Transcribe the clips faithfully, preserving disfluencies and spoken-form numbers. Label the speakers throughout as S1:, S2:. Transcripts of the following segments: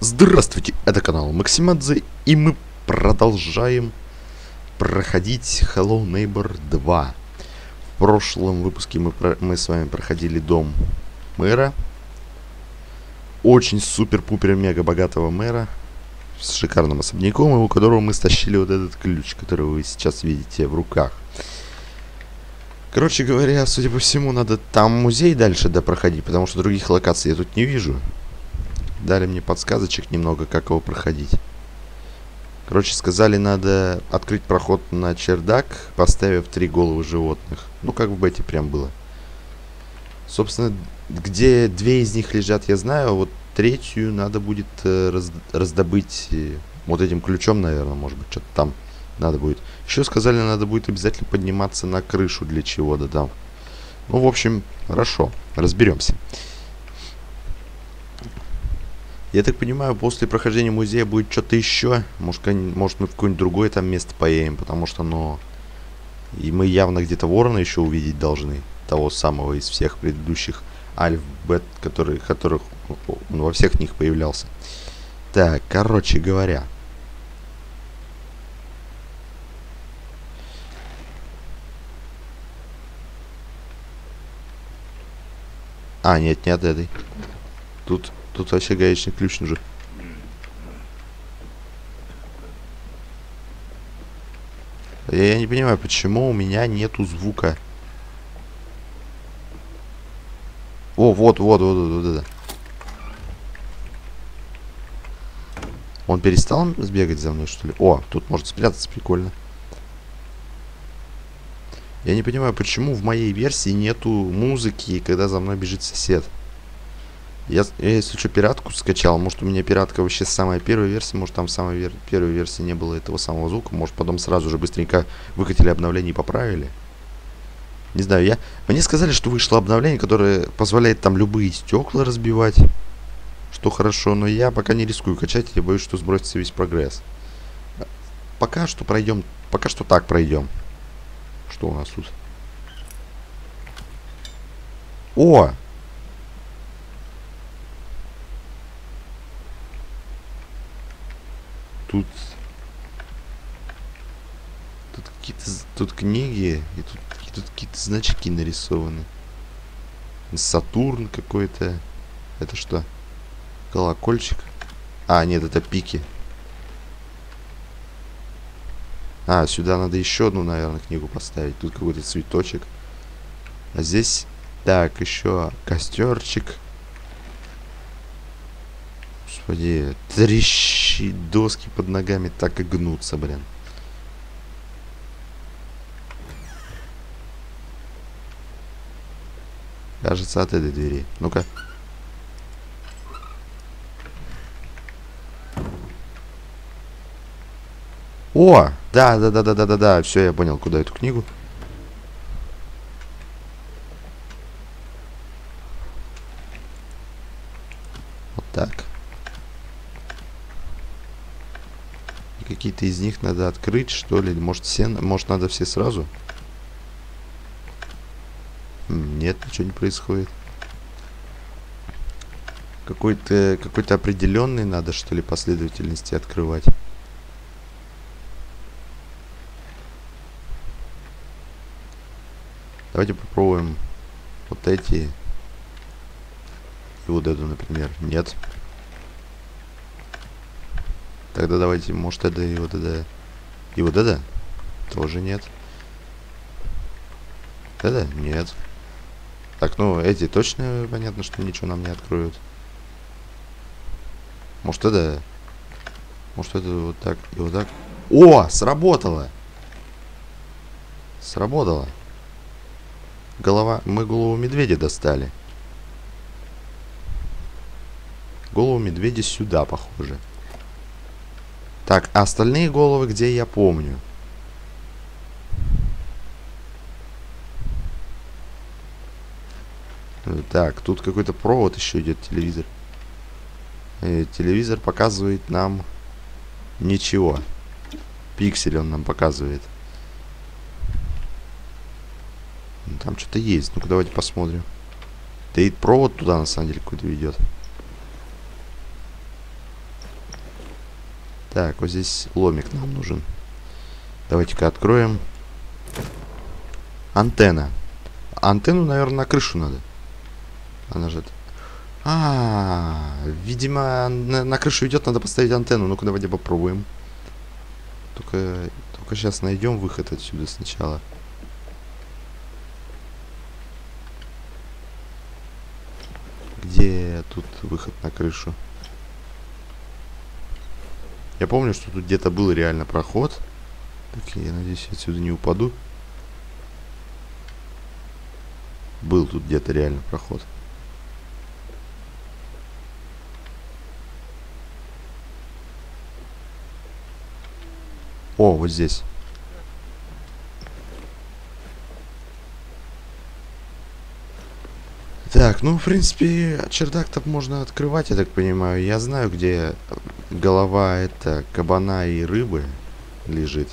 S1: Здравствуйте, это канал Максимадзе, и мы продолжаем проходить Hello Neighbor два. В прошлом выпуске мы, про мы с вами проходили дом мэра. Очень супер-пупер-мега богатого мэра. С шикарным особняком, у которого мы стащили вот этот ключ, который вы сейчас видите в руках. Короче говоря, судя по всему, надо там музей дальше допроходить, потому что других локаций я тут не вижу. Дали мне подсказочек немного, как его проходить. Короче, сказали, надо открыть проход на чердак, поставив три головы животных. Ну, как в бете прям было. Собственно, где две из них лежат, я знаю, а вот третью надо будет э, раз раздобыть э, вот этим ключом, наверное, может быть, что-то там надо будет. Еще сказали, надо будет обязательно подниматься на крышу для чего-то там. Ну, в общем, хорошо, разберемся. Я так понимаю, после прохождения музея будет что-то еще. Может, может мы в какое-нибудь другое там место поедем, потому что, ну... И мы явно где-то ворона еще увидеть должны. Того самого из всех предыдущих альф, бет, который, которых он во всех них появлялся. Так, короче говоря. А, нет, не от этой. Тут... Тут вообще гаечный ключ нужен. Я, я не понимаю, почему у меня нету звука. О, вот, вот, вот, вот, вот это. Он перестал сбегать за мной, что ли? О, тут может спрятаться, прикольно. Я не понимаю, почему в моей версии нету музыки, когда за мной бежит сосед. Я, я, если что, пиратку скачал. Может, у меня пиратка вообще самая первая версия. Может, там в самой вер первой версии не было этого самого звука. Может, потом сразу же быстренько выкатили обновление и поправили. Не знаю, я... Мне сказали, что вышло обновление, которое позволяет там любые стекла разбивать. Что хорошо, но я пока не рискую качать. Я боюсь, что сбросится весь прогресс. Пока что пройдем... Пока что так пройдем. Что у нас тут? О! Тут, тут какие-то, тут книги, и тут, тут какие-то значки нарисованы. Сатурн какой-то. Это что? Колокольчик. А, нет, это пики. А, сюда надо еще одну, наверное, книгу поставить. Тут какой-то цветочек. А здесь, так, еще костерчик. Господи, трещи, доски под ногами так и гнутся, блин. Кажется, от этой двери. Ну-ка. О! Да, да, да, да, да, да, да. Все, я понял, куда эту книгу. Вот так. Какие-то из них надо открыть, что ли? Может, все, может, надо все сразу? Нет, ничего не происходит. Какой-то какой-то определенный надо, что ли, последовательности открывать. Давайте попробуем вот эти. И вот эту, например. Нет. Тогда давайте, может, это и вот это. И вот это? Тоже нет. Это? Нет. Так, ну, эти точно понятно, что ничего нам не откроют. Может, это... Может, это вот так и вот так. О, сработало! Сработало. Голова... Мы голову медведя достали. Голову медведя сюда, похоже. Так, а остальные головы где, я помню. Так, тут какой-то провод еще идет, телевизор. И телевизор показывает нам ничего. Пиксель он нам показывает. Там что-то есть. Ну-ка, давайте посмотрим. Да и провод туда, на самом деле, какой-то ведет. Так, вот здесь ломик нам нужен. Давайте-ка откроем. Антенна. Антенну, наверное, на крышу надо. Она же... А, -а, -а видимо, на, на крышу идет, надо поставить антенну. Ну-ка, давайте попробуем. Только, только сейчас найдем выход отсюда сначала. Где тут выход на крышу? Я помню, что тут где-то был реально проход. Так, я надеюсь, я отсюда не упаду. Был тут где-то реально проход. О, вот здесь. Так, ну, в принципе, чердак-то можно открывать, я так понимаю. Я знаю, где голова это кабана и рыбы лежит.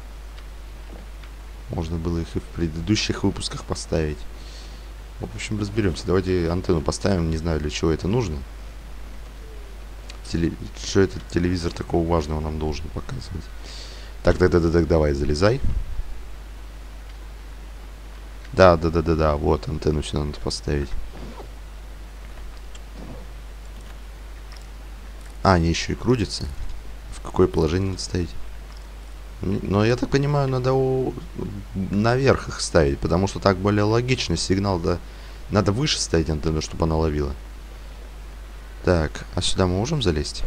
S1: Можно было их и в предыдущих выпусках поставить. В общем, разберемся. Давайте антенну поставим. Не знаю, для чего это нужно. Теле... Что этот телевизор такого важного нам должен показывать? Так, так, так, так, так, давай, залезай. Да, да, да, да, да. Вот, антенну сюда надо поставить. А, они еще и крутятся. В какое положение надо ставить? Но я так понимаю, надо у... наверх их ставить, потому что так более логично. Сигнал, да, надо выше ставить антенну, чтобы она ловила. Так, а сюда мы можем залезть?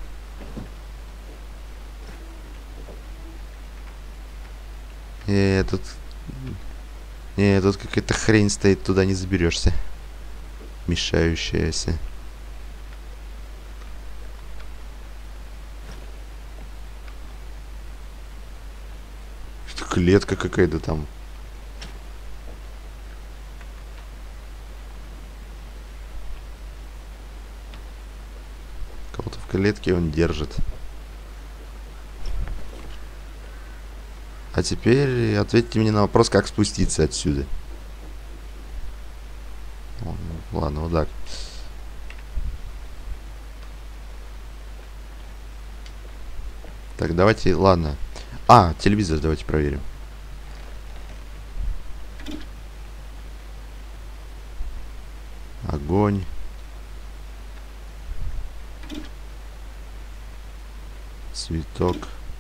S1: Э, тут... Не, тут какая-то хрень стоит, туда не заберешься. Мешающаяся. Что-то клетка какая-то там. Кого-то в клетке он держит. А теперь ответьте мне на вопрос, как спуститься отсюда. Ладно, вот так. Так, давайте, ладно. А, телевизор давайте проверим. Огонь. Цветок.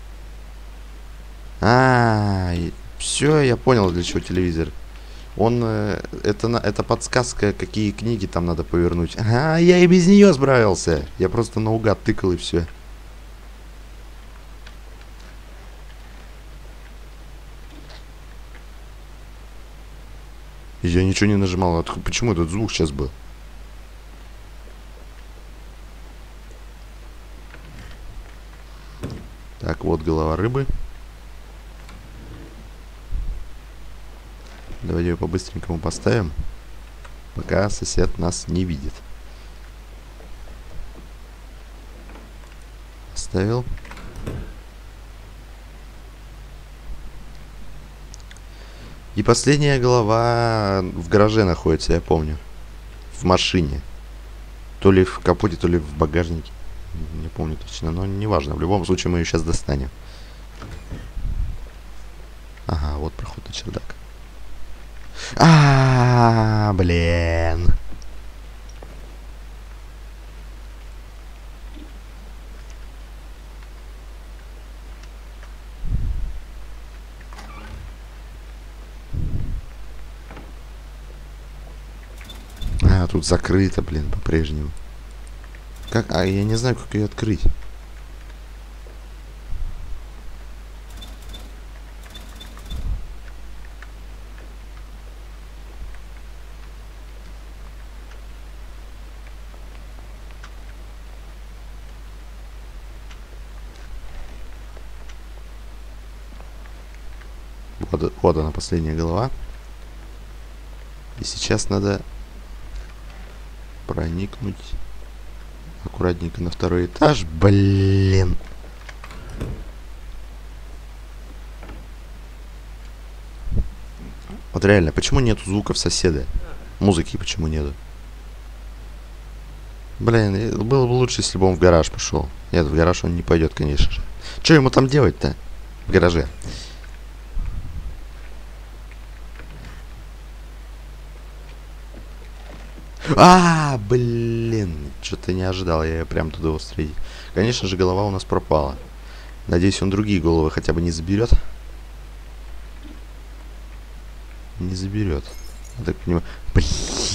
S1: А, -а, -а все, я понял, для чего телевизор. Он, э, это, это подсказка, какие книги там надо повернуть. А, я и без нее справился. Я просто наугад тыкал и все. Я ничего не нажимал. Откуда, почему этот звук сейчас был? Так, вот голова рыбы. Давайте ее по-быстренькому поставим, пока сосед нас не видит. Поставил. И последняя голова в гараже находится, я помню. В машине. То ли в капоте, то ли в багажнике. Не помню точно, но неважно. В любом случае мы ее сейчас достанем. Ага, вот проход на чердак. А, -а, -а блин. А, тут закрыто, блин, по-прежнему. Как? А я не знаю, как ее открыть. Вот, вот она, последняя голова. И сейчас надо проникнуть аккуратненько на второй этаж. Блин. Вот реально, почему нету звуков соседа? Музыки почему нету? Блин, было бы лучше, если бы он в гараж пошел. Нет, в гараж он не пойдет, конечно же. Что ему там делать-то? В гараже. А, блин. Что-то не ожидал я прям туда его встретить. Конечно же, голова у нас пропала. Надеюсь, он другие головы хотя бы не заберет. Не заберет. Я так понимаю. Блин.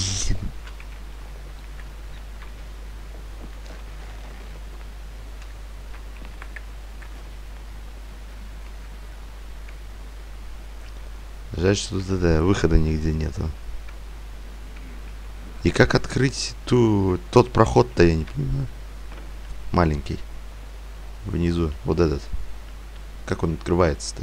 S1: Жаль, что тут это, выхода нигде нету. И как открыть ту, тот проход-то, я не понимаю. Маленький. Внизу. Вот этот. Как он открывается-то?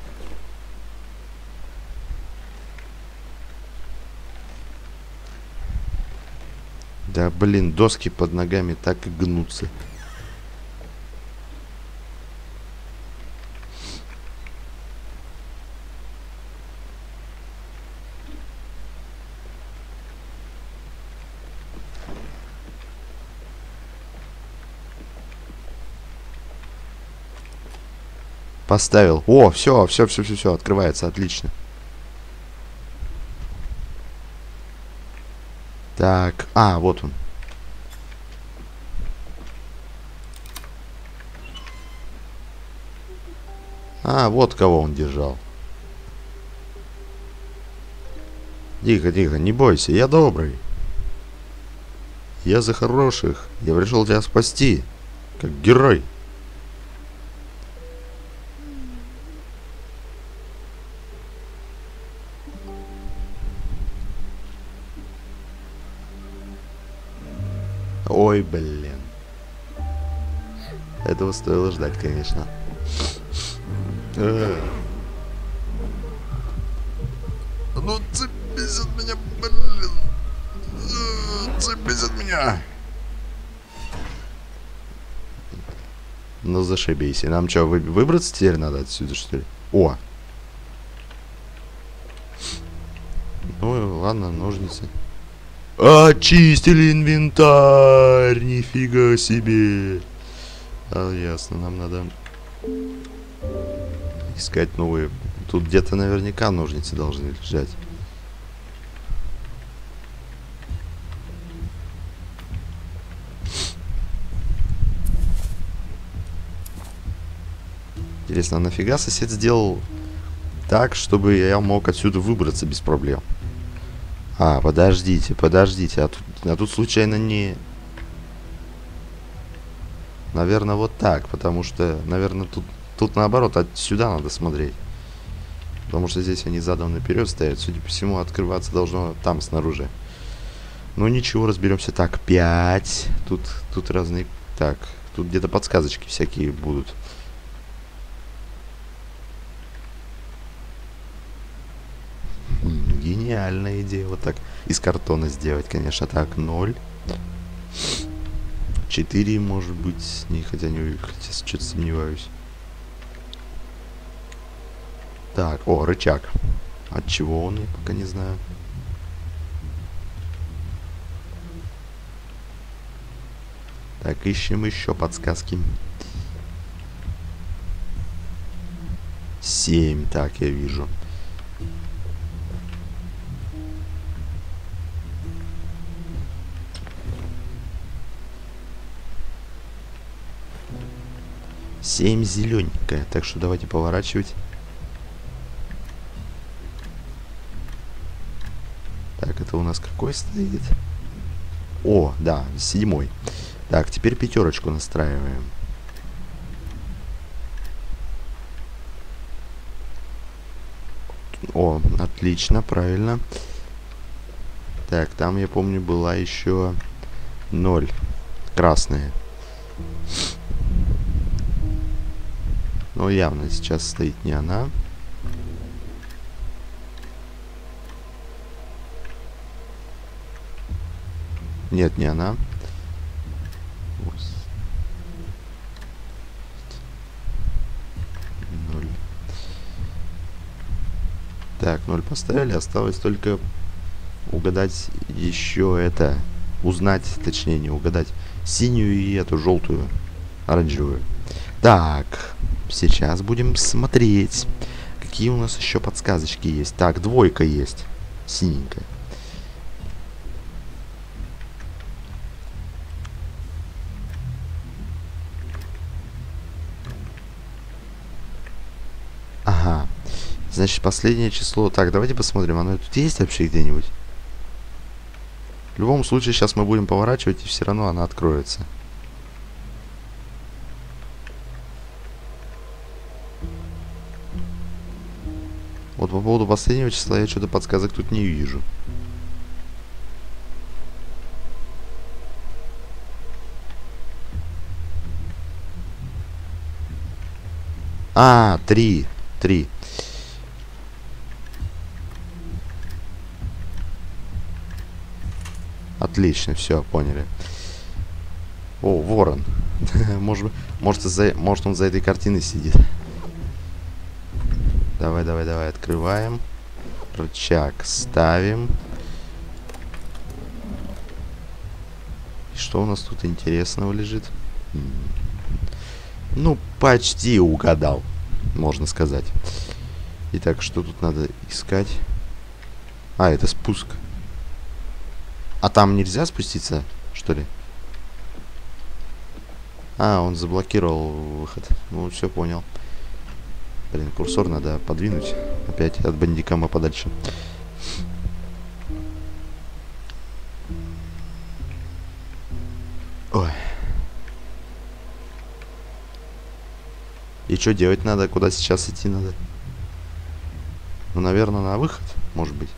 S1: Да, блин, доски под ногами так и гнутся. Поставил. О, все, все, все, все, все, открывается, отлично. Так, а, вот он. А, вот кого он держал. Тихо, тихо, не бойся, я добрый. Я за хороших. Я пришел тебя спасти. Как герой. Ой, блин. Этого стоило ждать, конечно. Ну, цепись от меня, блин. Цепись от меня. Ну, зашибись. Нам что, вы выбраться теперь надо отсюда, что ли? О! Ну, ладно, ножницы. Очистили инвентарь! Нифига себе! А, ясно, нам надо искать новые. Тут где-то наверняка ножницы должны лежать. Интересно, а нафига сосед сделал так, чтобы я мог отсюда выбраться без проблем? А, подождите, подождите, а тут, а тут случайно не... Наверное, вот так, потому что, наверное, тут, тут наоборот, отсюда надо смотреть. Потому что здесь они задом наперед стоят. Судя по всему, открываться должно там, снаружи. Ну ничего, разберемся. Так, пять. Тут, тут разные... Так, тут где-то подсказочки всякие будут. Гениальная идея вот так из картона сделать, конечно. Так, ноль. четыре, может быть, не, хотя не хотя что-то сомневаюсь. Так, о, рычаг. От чего он, я пока не знаю. Так, ищем еще подсказки. семь, так, я вижу. семь зелененькая, так что давайте поворачивать. Так, это у нас какой стоит? О, да, седьмой. Так, теперь пятерочку настраиваем. О, отлично, правильно. Так, там, я помню, была еще ноль. Красная. Но явно сейчас стоит не она. Нет, не она. Ноль. Так, ноль поставили. Осталось только угадать еще это. Узнать, точнее, не угадать. Синюю и эту желтую. Оранжевую. Так. Сейчас будем смотреть, какие у нас еще подсказочки есть. Так, двойка есть. Синенькая. Ага. Значит, последнее число. Так, давайте посмотрим, оно тут есть вообще где-нибудь? В любом случае, сейчас мы будем поворачивать, и все равно она откроется. Вот по поводу последнего числа я что-то подсказок тут не вижу. А, три. Три. Отлично, все, поняли. О, ворон. может, может, из-за, может, он за этой картиной сидит. Давай, давай, давай, открываем. Рычаг ставим. И что у нас тут интересного лежит? Ну, почти угадал, можно сказать. Итак, что тут надо искать? А, это спуск. А там нельзя спуститься, что ли? А, он заблокировал выход. Ну, все понял. Блин, курсор надо подвинуть. Опять от бандикама подальше. Ой. И что делать надо? Куда сейчас идти надо? Ну, наверное, на выход, может быть.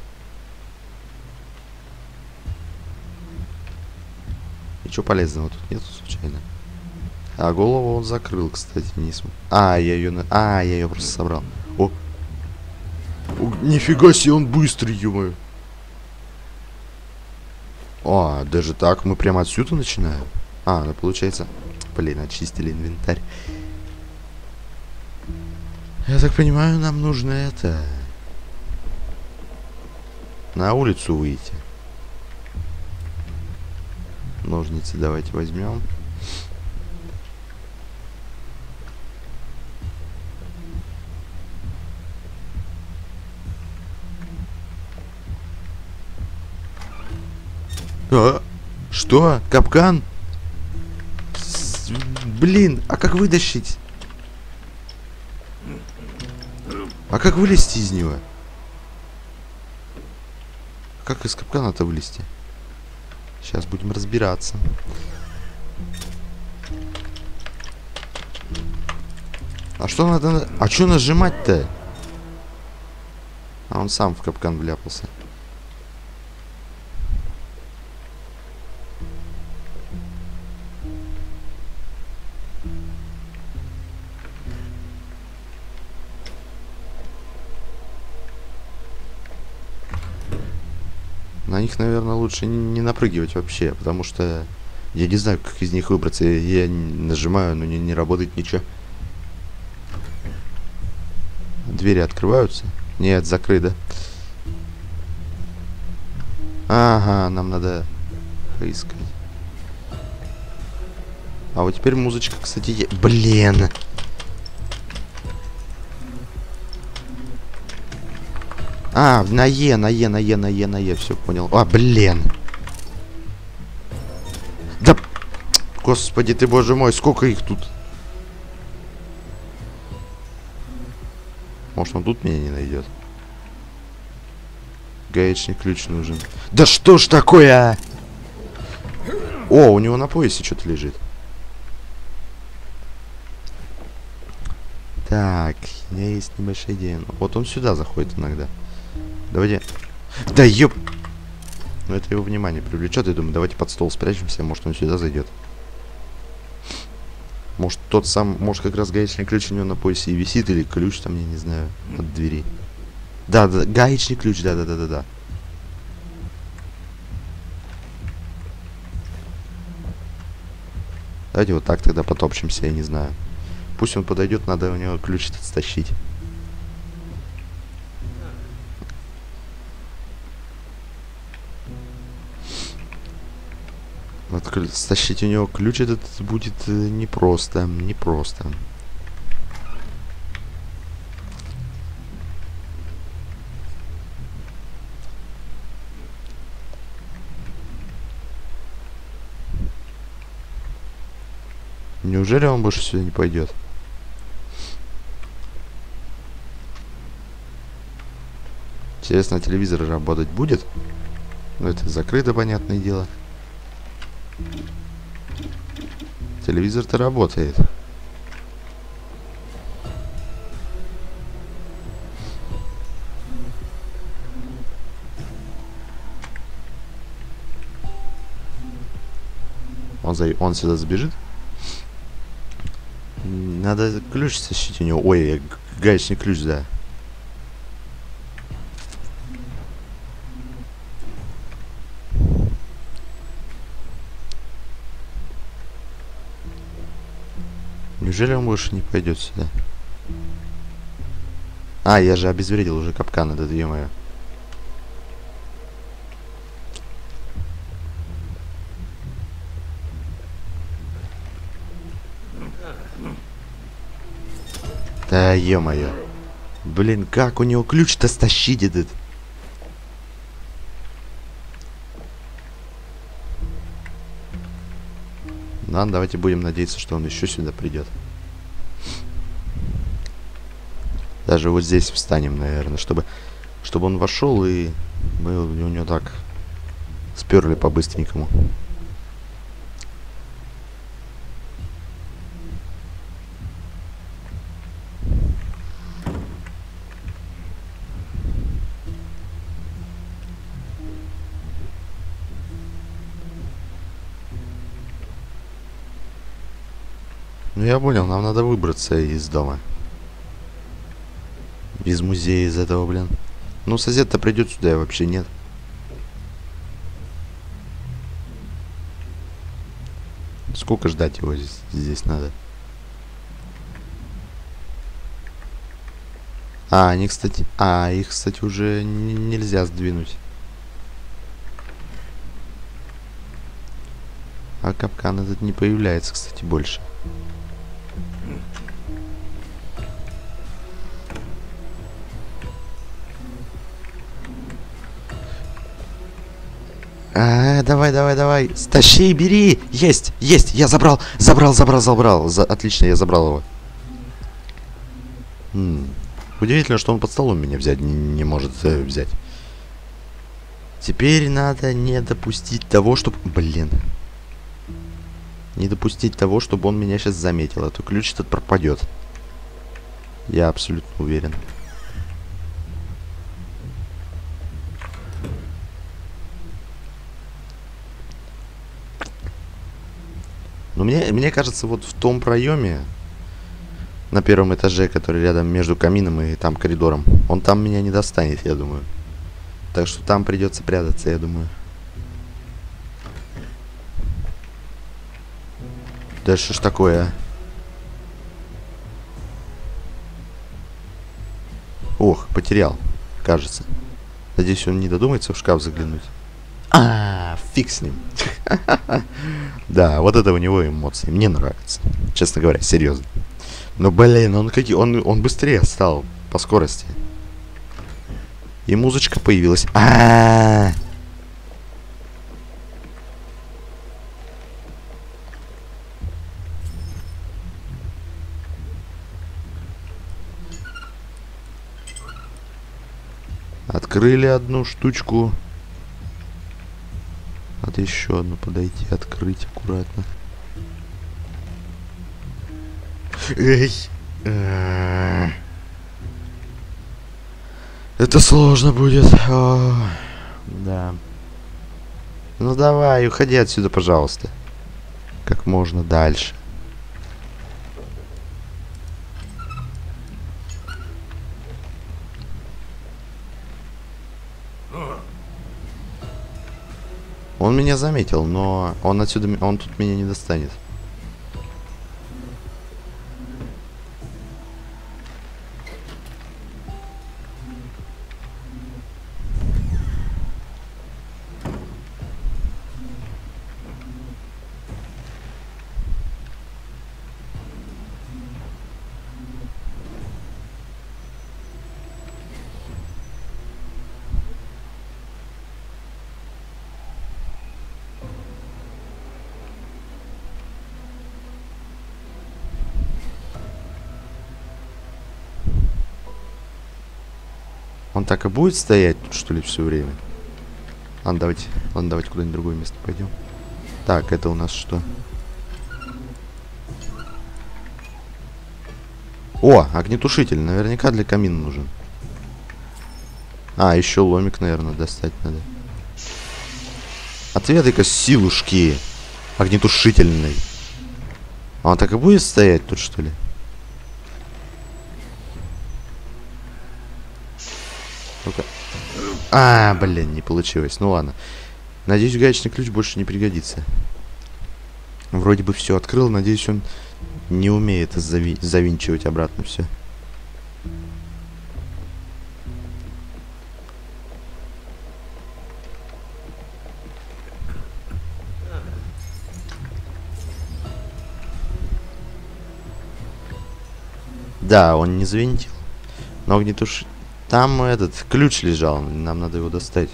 S1: Ничего полезного тут нету, случайно. А голову он закрыл, кстати, не см... А, я ее... На... А, я ее просто собрал. О! О, нифига себе, он быстрый, ё-моё. А, даже так? Мы прямо отсюда начинаем? А, ну получается... Блин, очистили инвентарь. Я так понимаю, нам нужно это... На улицу выйти. Ножницы давайте возьмем. А? Что? Капкан? С блин, а как вытащить? А как вылезти из него? Как из капкана-то вылезти? Сейчас будем разбираться. А что надо... А что нажимать-то? А он сам в капкан вляпался. На них, наверное, лучше не напрыгивать вообще, потому что я не знаю, как из них выбраться. Я нажимаю, но не, не работает ничего. Двери открываются? Нет, закрыто. Ага, нам надо поискать. А вот теперь музычка, кстати, е... Блин! А, на Е, на Е, на Е, на Е, на Е, все понял. А, блин. Да, господи ты, боже мой, сколько их тут? Может, он тут меня не найдет? Гаечный ключ нужен. Да что ж такое, а? О, у него на поясе что-то лежит. Так, у меня есть небольшая идея. Вот он сюда заходит иногда. Давайте... Да ёп! Ну это его внимание привлечет. Я думаю, давайте под стол спрячемся. Может, он сюда зайдет. Может, тот сам... Может, как раз гаечный ключ у него на поясе и висит. Или ключ там, я не знаю, от двери. Да, да, гаечный ключ, да-да-да-да-да. Давайте вот так тогда потопчемся, я не знаю. Пусть он подойдет, надо у него ключ этот стащить. Вот стащить у него ключ этот будет непросто, непросто. Неужели он больше сюда не пойдет? Интересно, телевизор работать будет? Ну, это закрыто, понятное дело. Телевизор-то работает. Он, за... он сюда забежит? Надо ключ сощить у него. Ой, гаечный ключ, да. Неужели он больше не пойдет сюда? А, я же обезвредил уже капкан этот, е-мое. Да, е-мое. Блин, как у него ключ-то стащить этот? Ладно, давайте будем надеяться, что он еще сюда придет. Даже вот здесь встанем, наверное, чтобы, чтобы он вошел и мы у него так сперли по-быстренькому. Ну я понял, нам надо выбраться из дома. Без музея из этого, блин. Ну сосед-то придет сюда, вообще нет. Сколько ждать его здесь, здесь надо? А, они, кстати... А, их, кстати, уже нельзя сдвинуть. А капкан этот не появляется, кстати, больше. А, давай, давай, давай. Стащи, бери. Есть, есть. Я забрал, забрал, забрал, забрал. За... Отлично, я забрал его. М-м. Удивительно, что он под столом меня взять не, не может э, взять. Теперь надо не допустить того, чтобы... Блин. Не допустить того, чтобы он меня сейчас заметил. А то ключ этот пропадет. Я абсолютно уверен. Но мне, мне кажется, вот в том проеме, на первом этаже, который рядом между камином и там коридором, он там меня не достанет, я думаю. Так что там придется прятаться, я думаю. Да что ж такое, а? Ох, потерял, кажется. Надеюсь, он не додумается в шкаф заглянуть. А, фиг с ним. Да, вот это у него эмоции. Мне нравится. Честно говоря, серьезно. Но, блин, он какие, он, он быстрее стал по скорости. И музычка появилась. А-а-а! Открыли одну штучку. Надо еще одну подойти, открыть аккуратно. Эй! Это сложно будет. О, да. Ну давай, уходи отсюда, пожалуйста. Как можно дальше. Он меня заметил, но он отсюда, он тут меня не достанет. Он так и будет стоять тут, что ли, все время? Ладно, давайте, ладно, давайте куда-нибудь другое место пойдем. Так, это у нас что? О, огнетушитель. Наверняка для камина нужен. А, еще ломик, наверное, достать надо. Отведай-ка силушки огнетушительной. А он так и будет стоять тут, что ли? Ну-ка. А, блин, не получилось. Ну ладно. Надеюсь, гаечный ключ больше не пригодится. Вроде бы все открыл. Надеюсь, он не умеет зави завинчивать обратно все. Да, он не завинтил. Но огнетуш... Там этот ключ лежал. Нам надо его достать.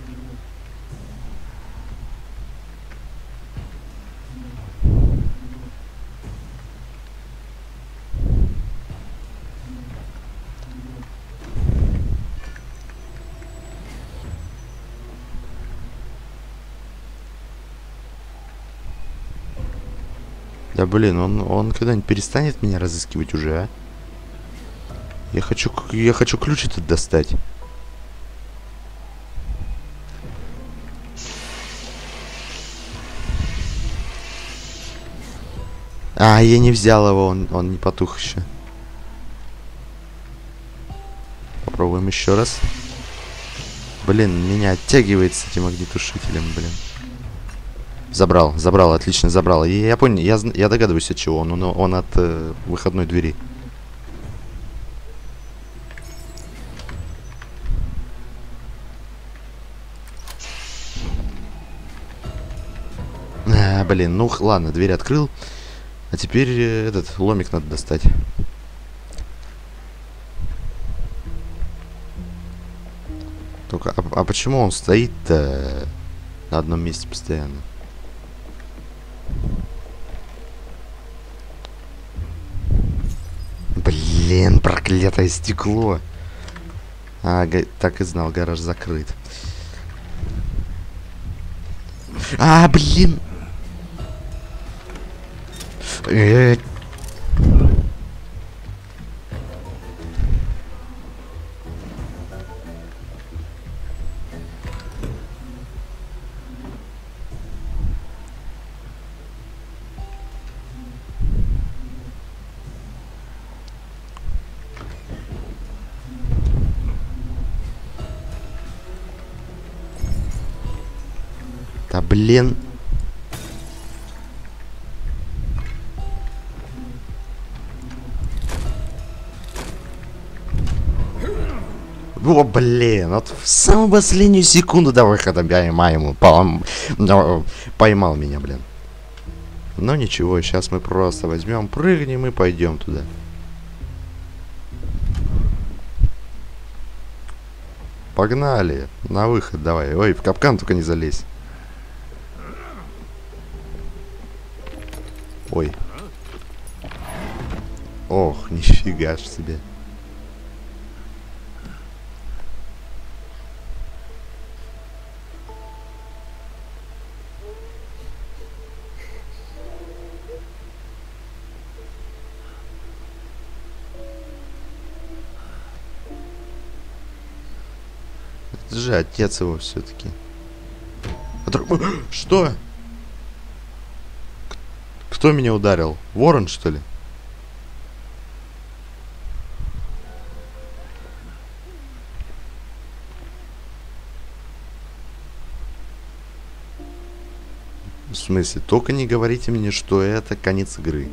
S1: Да блин, он, он когда-нибудь перестанет меня разыскивать уже, а? Я хочу, я хочу ключ этот достать. А, я не взял его, он, он не потух еще. Попробуем еще раз. Блин, меня оттягивает с этим огнетушителем, блин. Забрал, забрал, отлично, забрал. И я понял, я, я догадываюсь, от чего он. Он, он от э, выходной двери. А, блин, ну ладно, дверь открыл. А теперь э, этот ломик надо достать. Только, а, а почему он стоит-то на одном месте постоянно? Блин, проклятое стекло. А, так и знал, гараж закрыт. А, блин. Э -э Да блин. О, блин, вот в самую последнюю секунду до выхода поймал, поймал меня, блин. Но ничего, сейчас мы просто возьмем, прыгнем и пойдем туда. Погнали, на выход давай. Ой, в капкан только не залезь. Ой. Ох, нифига ж себе. Это же отец его все-таки. Который... Что? Кто меня ударил? Ворон, что ли? В смысле? Только не говорите мне, что это конец игры.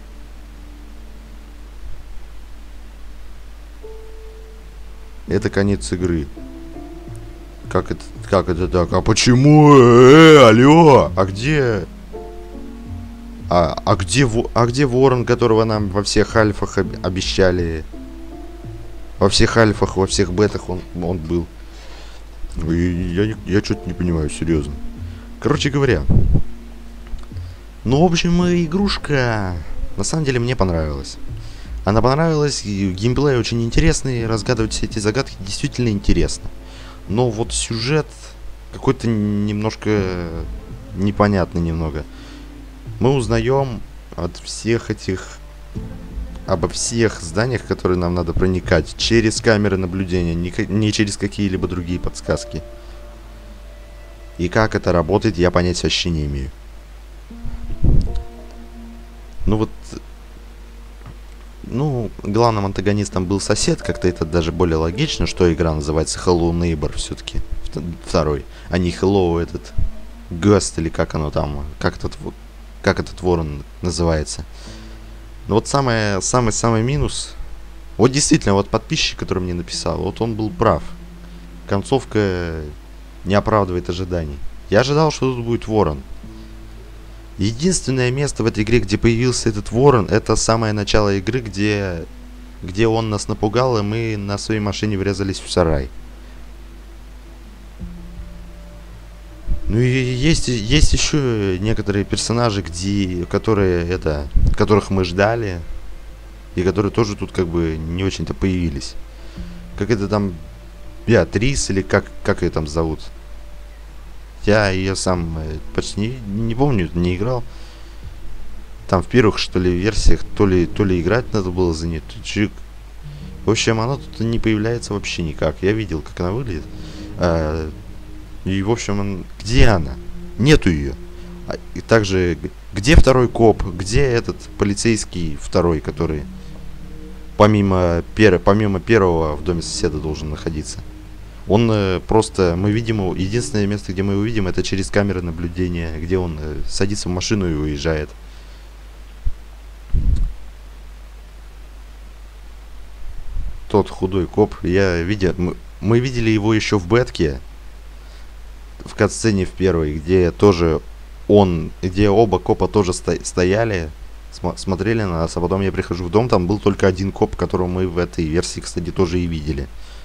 S1: Это конец игры. Как это, как это так? А почему? Э, алло! А где... А, а, где, а где ворон, которого нам во всех альфах об, обещали? Во всех альфах, во всех бетах он, он был. Я, я, я что-то не понимаю, серьезно. Короче говоря. Ну, в общем, игрушка на самом деле мне понравилась. Она понравилась, и геймплей очень интересный, разгадывать все эти загадки действительно интересно. Но вот сюжет какой-то немножко непонятный немного. Мы узнаем от всех этих... обо всех зданиях, которые нам надо проникать, через камеры наблюдения, не, не через какие-либо другие подсказки. И как это работает, я понятия вообще не имею. Ну вот... Ну, главным антагонистом был сосед, как-то это даже более логично, что игра называется Hello Neighbor все-таки. Второй. А не Hello этот... Ghost или как оно там, как этот, как этот ворон называется. Но вот самый, самый, самый минус... Вот действительно, вот подписчик, который мне написал, вот он был прав. Концовка не оправдывает ожиданий. Я ожидал, что тут будет ворон. Единственное место в этой игре, где появился этот ворон, это самое начало игры, где, где он нас напугал, и мы на своей машине врезались в сарай. Ну и есть, есть еще некоторые персонажи, где, которые, это, которых мы ждали, и которые тоже тут как бы не очень-то появились. Как это там, Беатрис, или как, как ее там зовут? Я ее сам почти не, не помню, не играл. Там в первых, что ли, версиях, то ли, то ли играть надо было за нее. В общем, она тут не появляется вообще никак. Я видел, как она выглядит. А, и, в общем, где она? Нету ее. А, и также, где второй коп? Где этот полицейский второй, который помимо, пер, помимо первого в доме соседа должен находиться? Он э, просто, мы видим его, единственное место, где мы его видим, это через камеры наблюдения, где он э, садится в машину и уезжает. Тот худой коп, я видел, мы, мы видели его еще в бетке, в катсцене в первой, где тоже он, где оба копа тоже сто, стояли, см, смотрели на нас, а потом я прихожу в дом, там был только один коп, которого мы в этой версии, кстати, тоже и видели.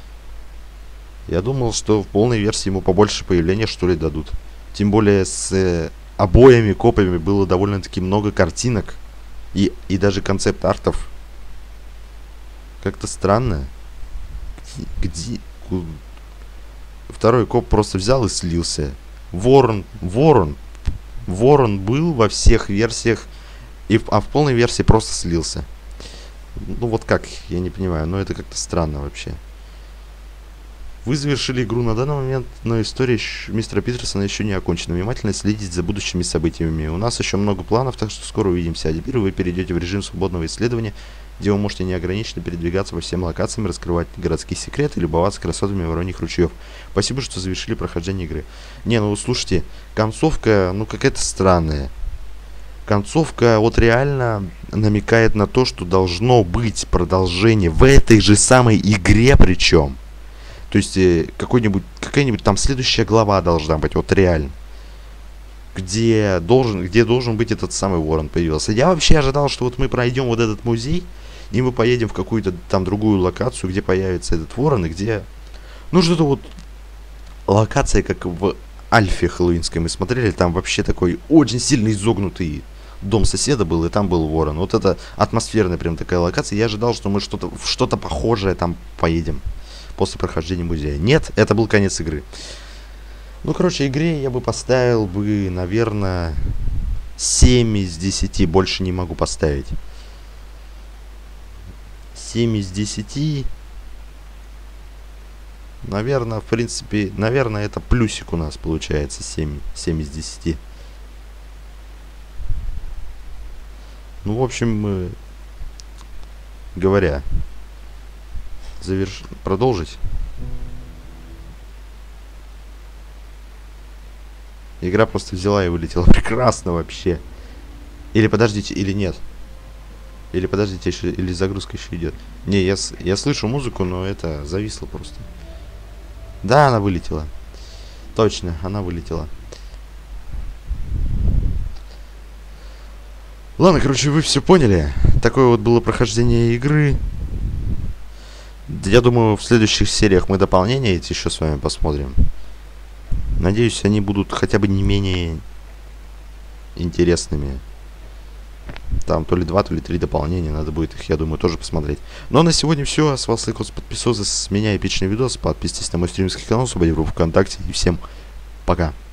S1: Я думал, что в полной версии ему побольше появления, что ли, дадут. Тем более с э, обоими копами было довольно-таки много картинок. И, и даже концепт-артов. Как-то странно. Где... где... Второй коп просто взял и слился. Ворон, Ворон. Ворон был во всех версиях. И, а в полной версии просто слился. Ну вот как, я не понимаю. Но это как-то странно вообще. Вы завершили игру на данный момент, но история мистера Питерсона еще не окончена. Внимательно следите за будущими событиями. У нас еще много планов, так что скоро увидимся. А теперь вы перейдете в режим свободного исследования, где вы можете неограниченно передвигаться по всем локациям, раскрывать городские секреты и любоваться красотами вороньих ручьев. Спасибо, что завершили прохождение игры. Не, ну слушайте, концовка, ну какая-то странная. Концовка вот реально намекает на то, что должно быть продолжение в этой же самой игре причем. То есть э, какой-нибудь, какая-нибудь там следующая глава должна быть, вот реально. Где должен, где должен быть этот самый ворон появился. Я вообще ожидал, что вот мы пройдем вот этот музей, и мы поедем в какую-то там другую локацию, где появится этот ворон, и где... Ну что-то вот... Локация, как в Альфе хэллоуинской мы смотрели, там вообще такой очень сильно изогнутый дом соседа был, и там был ворон. Вот это атмосферная прям такая локация. Я ожидал, что мы что-то что-то похожее там поедем после прохождения музея. Нет, это был конец игры. Ну, короче, игре я бы поставил бы, наверное, семь из десяти. Больше не могу поставить. семь из десяти. Наверное, в принципе, наверное, это плюсик у нас получается. семь, семь из десяти. Ну, в общем, говоря... Заверш... Продолжить. Игра просто взяла и вылетела. Прекрасно вообще. Или подождите, или нет. Или подождите, еще, или загрузка еще идет. Не, я, я слышу музыку, но это зависло просто. Да, она вылетела. Точно, она вылетела. Ладно, короче, вы все поняли. Такое вот было прохождение игры. Я думаю, в следующих сериях мы дополнения эти еще с вами посмотрим. Надеюсь, они будут хотя бы не менее интересными. Там то ли два, то ли три дополнения. Надо будет их, я думаю, тоже посмотреть. Ну а на сегодня все. С вас Лайкос, подписывайтесь. С меня эпичный видос. Подписывайтесь на мой стримский канал, свободную группу ВКонтакте. И всем пока.